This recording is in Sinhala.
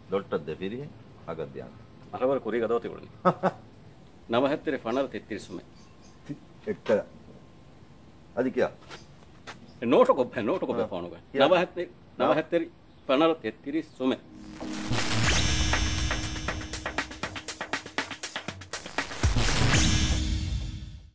දොට්ට දෙපිරි අගද්‍යන් අරවර කුරි ගදව තිබුණේ 9 පනර 33 එක්ක අධිකයා නෝට කොබ්බ ෆෝනුක 9 පනර 33